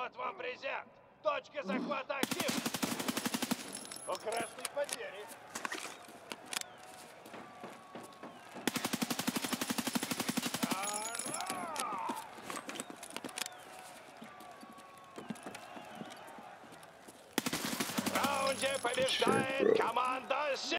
Вот вам презент. Точка захвата активна. По красной потери. В раунде побеждает команда